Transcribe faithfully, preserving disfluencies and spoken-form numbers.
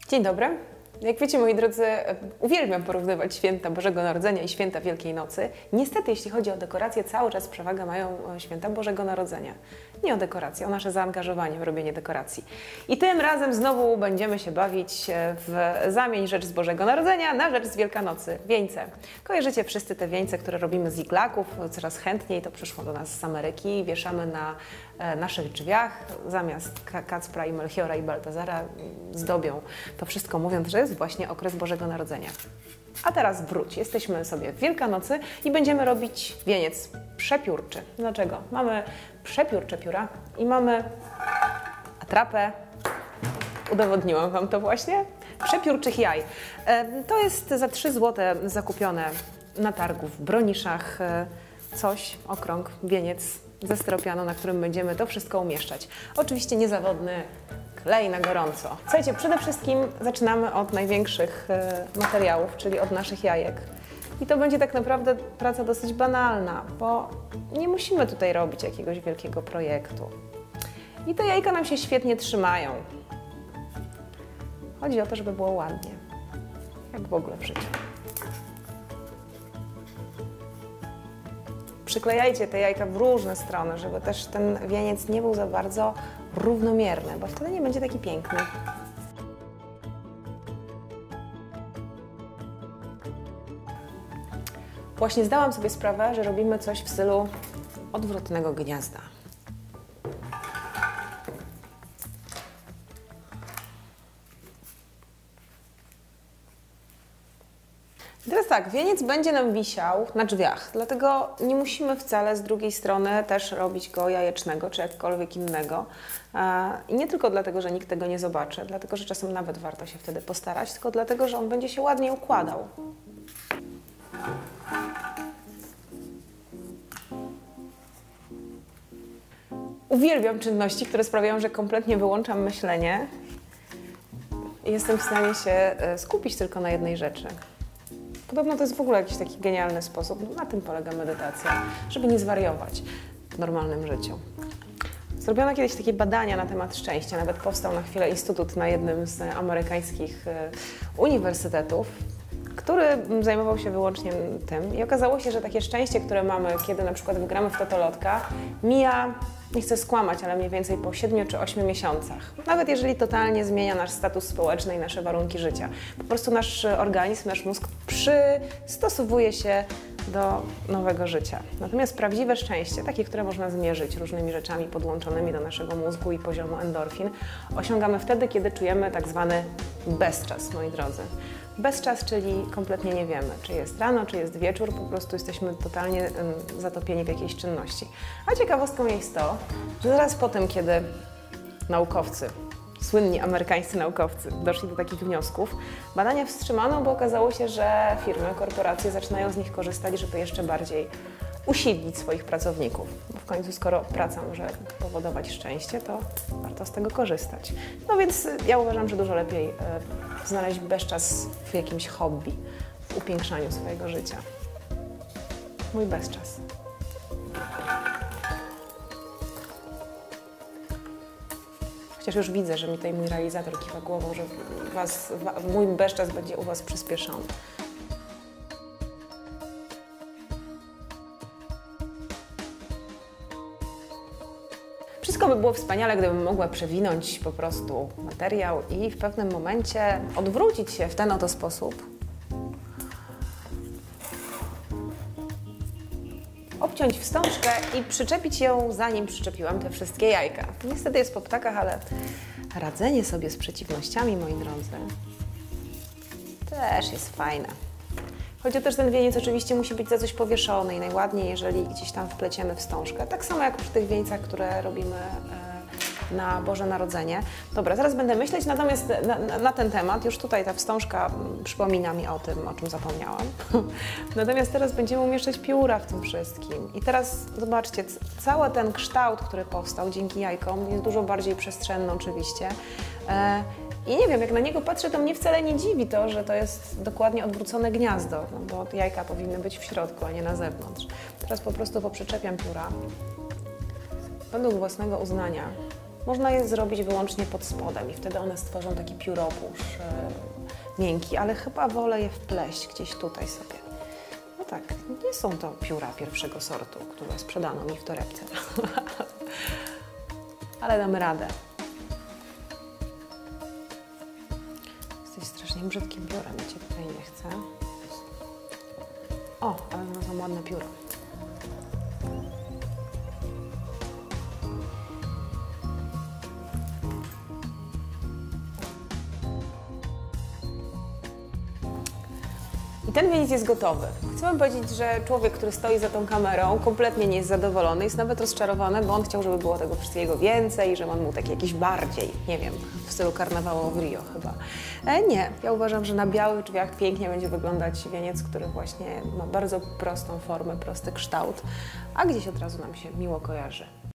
Dzień dobry. Jak wiecie, moi drodzy, uwielbiam porównywać święta Bożego Narodzenia i święta Wielkiej Nocy. Niestety, jeśli chodzi o dekoracje, cały czas przewagę mają święta Bożego Narodzenia. Nie o dekoracje, o nasze zaangażowanie w robienie dekoracji. I tym razem znowu będziemy się bawić w zamień rzecz z Bożego Narodzenia na rzecz z Wielkanocy. Wieńce. Kojarzycie wszyscy te wieńce, które robimy z iglaków. Coraz chętniej to przyszło do nas z Ameryki. Wieszamy na naszych drzwiach. Zamiast Kacpra i Melchiora i Baltazara zdobią to wszystko, mówiąc, że jest właśnie okres Bożego Narodzenia. A teraz wróć. Jesteśmy sobie w Wielkanocy i będziemy robić wieniec przepiórczy. Dlaczego? Mamy przepiórcze pióra i mamy atrapę. Udowodniłam Wam to właśnie. Przepiórczych jaj. To jest za trzy złote zakupione na targu w Broniszach coś, okrąg, wieniec ze styropianu, na którym będziemy to wszystko umieszczać. Oczywiście niezawodny klej na gorąco. Słuchajcie, przede wszystkim zaczynamy od największych materiałów, czyli od naszych jajek. I to będzie tak naprawdę praca dosyć banalna, bo nie musimy tutaj robić jakiegoś wielkiego projektu. I te jajka nam się świetnie trzymają. Chodzi o to, żeby było ładnie, jak w ogóle w życiu. Przyklejajcie te jajka w różne strony, żeby też ten wieniec nie był za bardzo równomierny, bo wtedy nie będzie taki piękny. Właśnie zdałam sobie sprawę, że robimy coś w stylu odwrotnego gniazda. I teraz tak, wieniec będzie nam wisiał na drzwiach, dlatego nie musimy wcale z drugiej strony też robić go jajecznego czy jakkolwiek innego. I nie tylko dlatego, że nikt tego nie zobaczy, dlatego, że czasem nawet warto się wtedy postarać, tylko dlatego, że on będzie się ładnie układał. Uwielbiam czynności, które sprawiają, że kompletnie wyłączam myślenie i jestem w stanie się skupić tylko na jednej rzeczy. Podobno to jest w ogóle jakiś taki genialny sposób, na tym polega medytacja, żeby nie zwariować w normalnym życiu. Zrobiono kiedyś takie badania na temat szczęścia, nawet powstał na chwilę instytut na jednym z amerykańskich uniwersytetów, który zajmował się wyłącznie tym i okazało się, że takie szczęście, które mamy, kiedy na przykład wygramy w totolotka, mija, nie chcę skłamać, ale mniej więcej po siedmiu czy ośmiu miesiącach. Nawet jeżeli totalnie zmienia nasz status społeczny i nasze warunki życia. Po prostu nasz organizm, nasz mózg przystosowuje się do nowego życia. Natomiast prawdziwe szczęście, takie, które można zmierzyć różnymi rzeczami podłączonymi do naszego mózgu i poziomu endorfin, osiągamy wtedy, kiedy czujemy tak zwany bezczas, moi drodzy. Bezczas, czyli kompletnie nie wiemy, czy jest rano, czy jest wieczór, po prostu jesteśmy totalnie um, zatopieni w jakiejś czynności. A ciekawostką jest to, że zaraz po tym, kiedy naukowcy, słynni amerykańscy naukowcy doszli do takich wniosków, badania wstrzymano, bo okazało się, że firmy, korporacje zaczynają z nich korzystać, żeby jeszcze bardziej usilnić swoich pracowników. Bo w końcu, skoro praca może powodować szczęście, to warto z tego korzystać. No więc ja uważam, że dużo lepiej e, znaleźć bezczas w jakimś hobby, w upiększaniu swojego życia. Mój bezczas. Chociaż już widzę, że mi tutaj mój realizator kiwa głową, że was, mój bezczas będzie u Was przyspieszony. Wszystko by było wspaniale, gdybym mogła przewinąć po prostu materiał i w pewnym momencie odwrócić się w ten oto sposób. Obciąć wstążkę i przyczepić ją, zanim przyczepiłam te wszystkie jajka. Niestety jest po ptakach, ale radzenie sobie z przeciwnościami, moi drodzy, też jest fajne. Chodzi o to, że ten wieniec oczywiście musi być za coś powieszony i najładniej, jeżeli gdzieś tam wpleciemy wstążkę. Tak samo jak przy tych wieńcach, które robimy na Boże Narodzenie. Dobra, zaraz będę myśleć, natomiast na, na, na ten temat, już tutaj ta wstążka przypomina mi o tym, o czym zapomniałam. Natomiast teraz będziemy umieszczać pióra w tym wszystkim. I teraz zobaczcie, cały ten kształt, który powstał dzięki jajkom, jest dużo bardziej przestrzenny oczywiście. E, I nie wiem, jak na niego patrzę, to mnie wcale nie dziwi to, że to jest dokładnie odwrócone gniazdo, no bo jajka powinny być w środku, a nie na zewnątrz. Teraz po prostu poprzyczepiam pióra według własnego uznania. Można je zrobić wyłącznie pod spodem i wtedy one stworzą taki pióropusz yy, miękki, ale chyba wolę je wpleść gdzieś tutaj sobie. No tak, nie są to pióra pierwszego sortu, które sprzedano mi w torebce. Ale damy radę. Jesteś strasznie brzydkim piórem, ja Cię tutaj nie chcę. O, ale mam ładne pióro. I ten wieniec jest gotowy. Chcę Wam powiedzieć, że człowiek, który stoi za tą kamerą, kompletnie nie jest zadowolony, jest nawet rozczarowany, bo on chciał, żeby było tego wszystkiego więcej, żeby on był taki jakiś bardziej, nie wiem, w stylu karnawału w Rio chyba. E, nie, ja uważam, że na białych drzwiach pięknie będzie wyglądać wieniec, który właśnie ma bardzo prostą formę, prosty kształt, a gdzieś od razu nam się miło kojarzy.